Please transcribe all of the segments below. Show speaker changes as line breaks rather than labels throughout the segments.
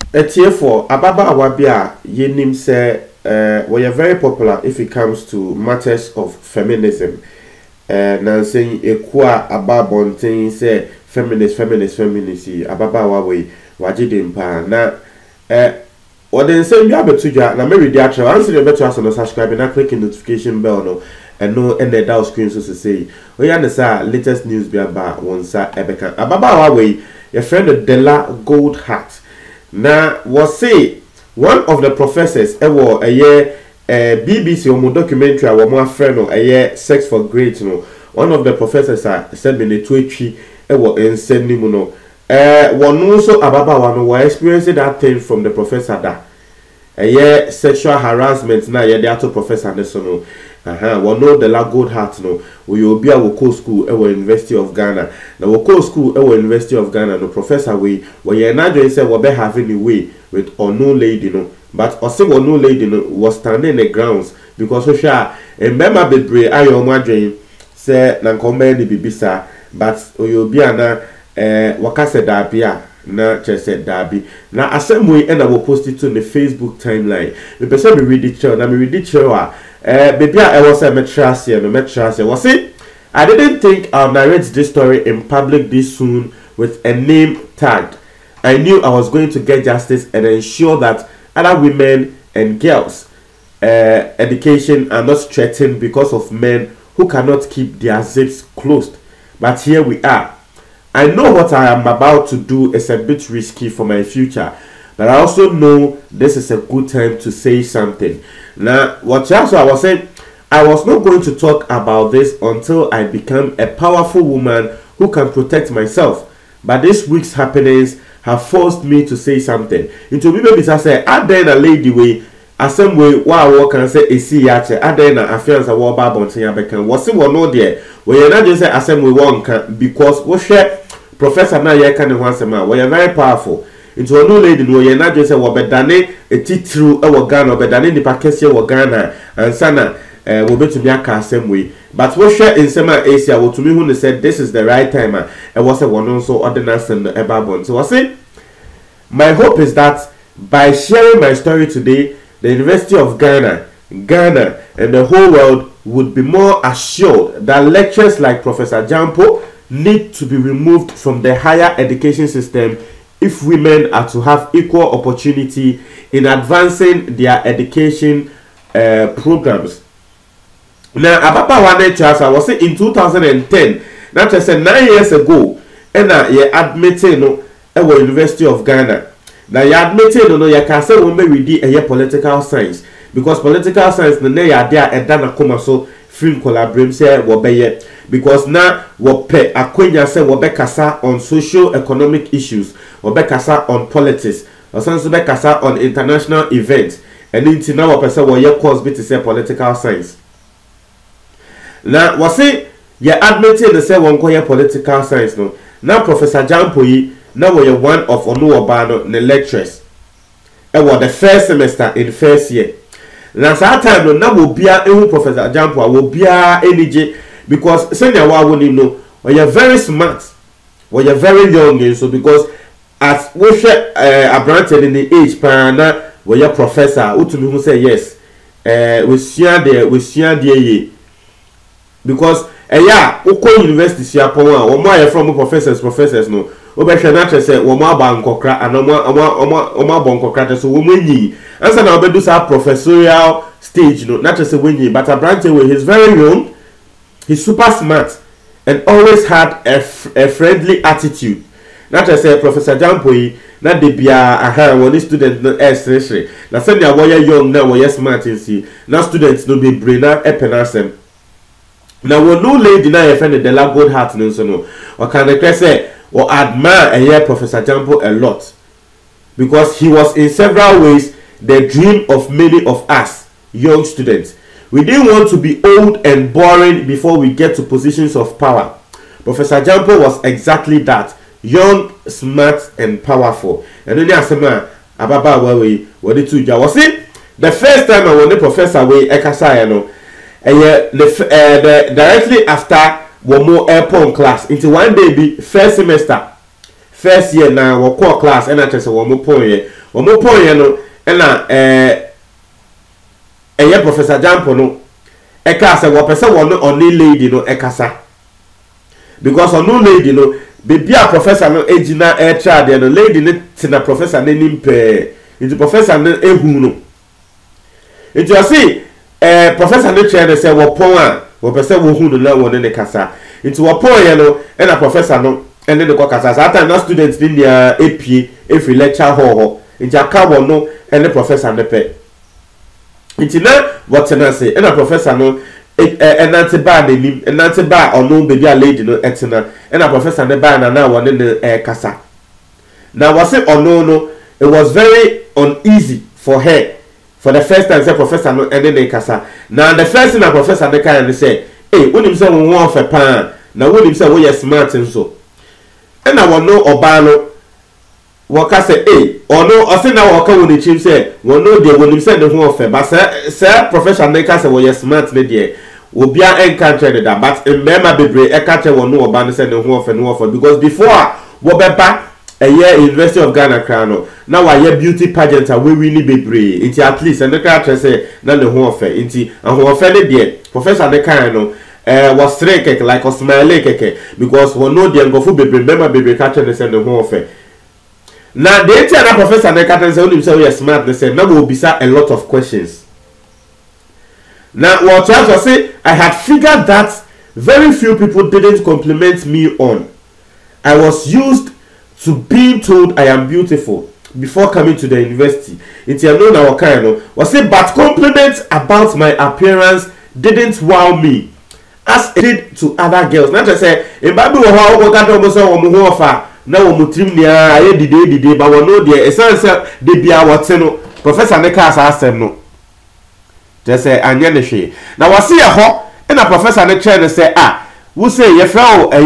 for ababaawa bi a yenim say we are very popular if it comes to matters of feminism. Na saying ekua ababonten say feminist ababaawa we wagide mpa na what they say you have to na me read actually answer you better as on subscribe and click the notification bell no and no and the down screen so to say we understand latest news be about one sa ebeka ababaawa we your friend Della Goldheart. Now, was say one of the professors ever a year BBC or documentary or more friend or a year sex for grades. No, one of the professors said me the twitchy ever and send him no. One also ababa one were experiencing that thing from the professor that a year sexual harassment now yeah the other professor no. One know the La Goldheart no. We will be a Woko school at University of Ghana. The Woko school at University of Ghana. No professor we you're not doing say what be having a way with unknown lady no. But also unknown lady no was standing in the grounds because so sure remember be brave. I am wondering say na come ni bibisa but you be ana wakase dabia na chese dabi na asem and I will post it on the Facebook timeline. The person me read it show na me read it show baby, I was a metrasi. Was it? I didn't think I'll narrate this story in public this soon with a name tagged. I knew I was going to get justice and ensure that other women and girls' education are not threatened because of men who cannot keep their zips closed. But here we are. I know what I am about to do is a bit risky for my future. But I also know this is a good time to say something. Now, what else I was saying, I was not going to talk about this until I become a powerful woman who can protect myself. But this week's happenings have forced me to say something. Into me, maybe I say, I then a lady way, a some way, wow, can say a see yache, I then a affairs a war bab on Sayabekan. Was it one no there? Where you're not just say, a some way one can, because what share Professor Naya can once a man, where you're very powerful. Into a new lady no ye na just say wo bedane etitru e wo Ghana bedane nipa kese wo Ghana ansana wo betumi aka asem we but wo hwe nsema Asia wo tumi hu ne said this is the right time e was say one so ordinance and ebabon so say my hope is that by sharing my story today the University of Ghana and the whole world would be more assured that lectures like Professor Jampo need to be removed from the higher education system if women are to have equal opportunity in advancing their education programs. Now, about one chance, I was saying in 2010, that was 9 years ago, and you admitted no, at the University of Ghana. Now, you admitted no, you can say women we did a political science because political science, no, they are there and then come so film collaboration say wobeye because now we pay akwenya say we be kasa on social economic issues we be kasa on politics or some be kasa on international events and until now we person we course be to say political science now we say you admitted to say one call political science no now Professor Jampo yi now we one of onuoba no lecturers e was the first semester in first year. Na that time no na wo bia ehu Professor Jampo wo bia enije because senior wa woni no we are very smart we are very young so because as we share abranted in the age pa na we are professor utumi hu say yes we share there ye because yeah ukọ university sia pon a wo mo aye from professors no obehwe na tese wo mo aba nkokra omo abonkokra so wo monyi ansa na obedu sa professorial stage no na tese wenyi but Abrante way he's very young, he's super smart and always had a friendly attitude. Na tese Professor Jampo yi na de bia aha woni student no esresre na say na wo young na wo smart nsi na students no be brain na epenasem na wo no lady na ye friend de la Goldheart no so no o kan dey say or admire and hear Professor Jampo a lot because he was in several ways the dream of many of us young students. We didn't want to be old and boring before we get to positions of power. Professor Jampo was exactly that, young, smart and powerful. And then asema ababa we the two was it the first time I won the professor we ekasa no the directly after one more airport class into one day be first first year na wo call class and I say wo mo pon ye no na Professor Jampo no e ka say wo pese wo no only lady no e kasa because on lady no baby a professor no ejina e tra de no lady no tina professor no nimpe into professor no ehu no into you see professor no chair say wo pon a wo pese wo hu no na wo ne kasa into wo pon ye no e na professor no ene de ko kasa sa time na students ni dia apie every lecture hall into aka wo no ene professor no pe into na what na say e na professor no enante ba nenim enante ba ono baby a lady no etena na professor ne ba na won ne kasa now was it ono no it was very uneasy for her for the first time say professor no ne kasa now the first thing that professor ne kan say unim say won won fe pa na unim say wo yes smart nso na wono oba no wo ka say ono o say na wo ka woni chim say wono de wonim say ne ho fe ba say professor ne ka say wo yes smart ne de obia encountered that but remember bebre e ka che wono oba ne say ne ho fe no for because before wo beba a year University of Ghana crown now a year beauty pageant we ni bebre it at least and the ka say na ne ho fe nti ho fe ne de professor ne kan no was straight like a smile keke because we know the ngofo bebre remember bebre ka che ne say ne ho fe now the entire professor ne ka say only say we smart they say now we will be a lot of questions. Now, what I say, I had figured that very few people didn't compliment me on. I was used to being told I am beautiful before coming to the university. It's a known our kind of was say, but compliments about my appearance didn't wow me as it did to other girls. Not to say, in Bible, how we got almost a now we trim near I did but we know the essence they be our Professor Nekas asked them no. Just say anya ne hwe na wase ye ho na professor ne chair say wo say ye fra o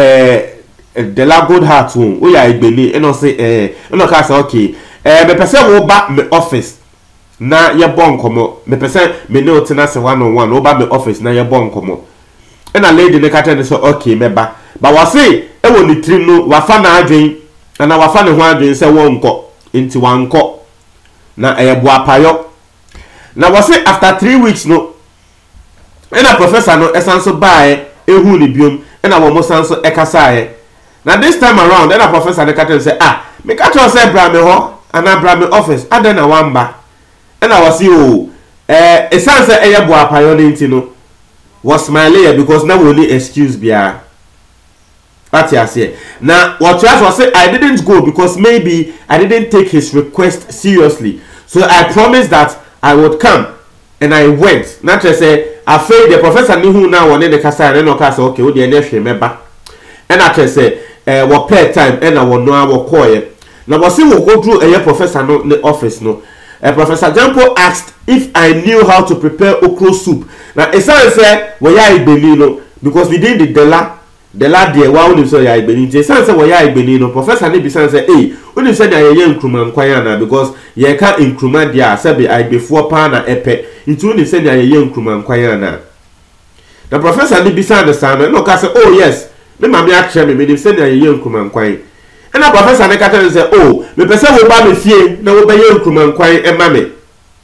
the la good heart wo ya igbeni no say no ka say okay me pese wo ba me office na ye bon komo me pese me ne otina se one on one wo ba me office na ye bon komo na lady ne ka tell say okay me ba wase e wo ni trim no wa fa na adwen na wa fa ne ho adwen say wo nko nti wa nko na bo apayo. Now was it after 3 weeks no and a professor no esanso bae ehu ni biom and a womo sanso ekasa now this time around and a professor ne katen say me kato say bra me ho and a bra me office aden na wamba and I was you esanso eye bo apayo nti no was smile because now we only excuse bia what you say now what you was say I didn't go because maybe I didn't take his request seriously so I promised that I would come and I went. Not to say, I feel the professor knew who now wanted the casa and no casa. Okay, what the next remember. And I can say, what pair time and I will know our quiet. Now, was we go through a professor no in the office no. Professor Jampo asked if I knew how to prepare okra soup. Now, it's not say we are Benino because we did the la dear wow so ya Benino. It's not say we are Benino. Professor Nibi say, when you said I am Kruman Kwayana because ye can't increment dia sabi I before pana epe into when you said I am Kruman Kwayana. The professor Nibi say the same no ka say oh yes me mama actually me said I am Kruman Kway. And the professor ne ka tell say oh me person wo ba me fie na wo ba ye Kruman Kway e ma me.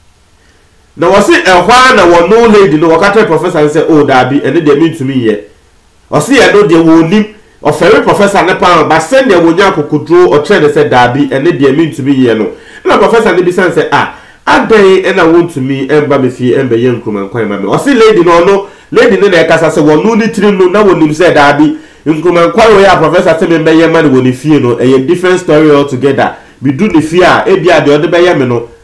Na wo say ehwa na wo no lady no wo ka tell professor say oh dabi and dey mean to me here. O say e no dey wo nim of every professor ne pa ba send dey wo nya kokodro o tell say dabi and dey mean to me here no. Na professor ne bi say adan and I want to me emba me fie emba ye Kruman Kway ma me. O say lady no lady ne na kasa say wo no ni trim no na wo nim say dabi Kruman Kway we ya professor say me be ye man wo ni fie no a different story altogether. We do the fie e bia de o de be ye me no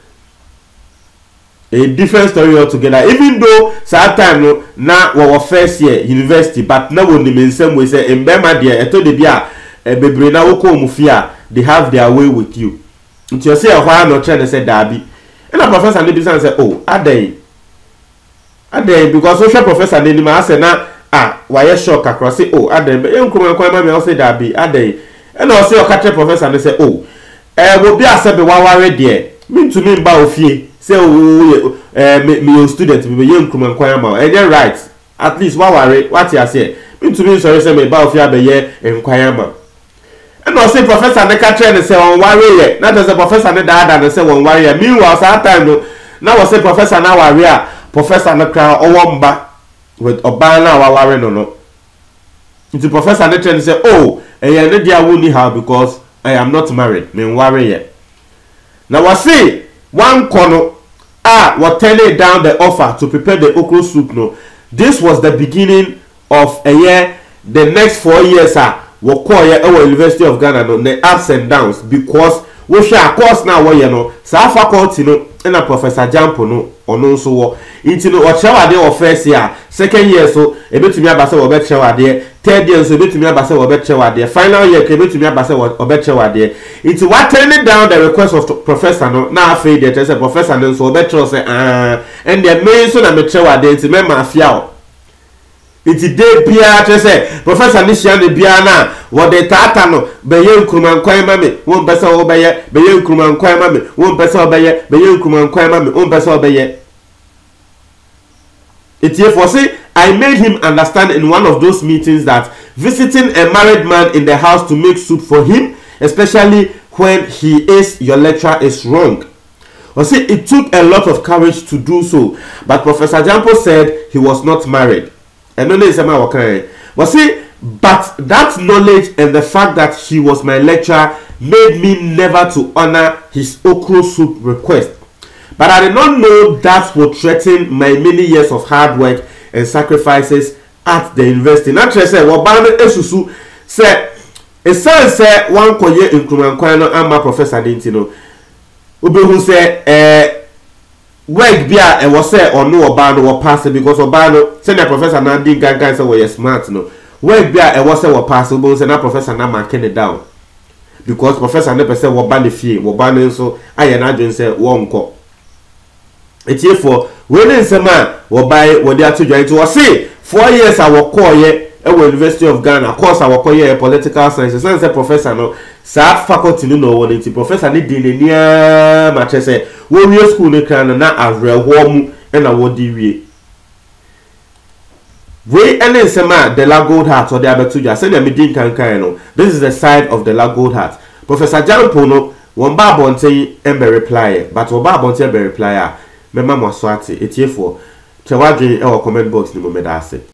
a different story altogether. Even though that time no na our first year university but na wo ni me nsem we say embema de eto de bia bebre na wo ko mu fie they have their way with you. Nti you say why no try say dabi and a professor ne bi say oh adan because social professor ne ma say na why shock across say oh adan be Kruman Kway ma me say dabi adan and also your catch professor ne say oh wo bi asebe wa ware de me to me ba ofie say oh me student me ye Kruman Kway ma e dey right at least wa ware what you say me to me sorry say me ba ofie be ye Kway ma no say professor ne ka train say on worry ye na say professor ne da no say on worry ye meanwhile that time no na was say professor na worry a professor ne kra owo mba with oba na wa worry no the professor ne train say oh eh ne dia woni how because I am not married me worry ye na was say one kono what turn it down the offer to prepare the okra soup no this was the beginning of a year the next 4 years what call our University of Ghana no the ups and downs because we share course now what you know sa faculty no and a professor Jampo no ono so wo it no what shower dey first year second year so e betumi abase wo be shower dey third year so e betumi abase wo be shower dey final year ke betumi abase wo be shower dey it what turning down the request of professor no na afei dey say professor no so wo be shower say and the main so na me shower dey it me mafia o it dey bia to say professor ni shia ne bia na wo de tata no be ye nkuruma nkwan ma me won pese wo be ye nkuruma nkwan ma me won pese wo be ye nkuruma nkwan ma me won pese wo be ye it for say I made him understand in one of those meetings that visiting a married man in the house to make soup for him, especially when he is your lecturer, is wrong. Or say it took a lot of courage to do so, but Professor Jampo said he was not married. And no is okay. But see, but that knowledge and the fact that he was my lecturer made me never to honor his okra soup request. But I did not know that would threaten my many years of hard work and sacrifices at the university. Naturally, say Wabano Esusu say a son say one koye in Krumankwano and my professor Dintino. Ubehu say work bia and was say or no Obano or pass it because Obano send a professor Nandi Gaga say we smart no. Work bia and was say or possible send a professor Nama Kenny down. Because professor never say Wabani fee, Wabano so I and I say one call. It's here for when in man will buy what they are to join to say 4 years I will call ye at University of Ghana. Of course, I will call ye political sciences. And say professor no sad faculty no one into professor need near much say when your school no can na as real warm and I would deviate. We and then man the Lagold Heart or the Abetuja send them medin can. This is the side of the Lagold Heart. Professor Jampo no one babonte and be reply, but one babonte be reply. Mema mwaswati etie for chewadwe e comment box ni mo medase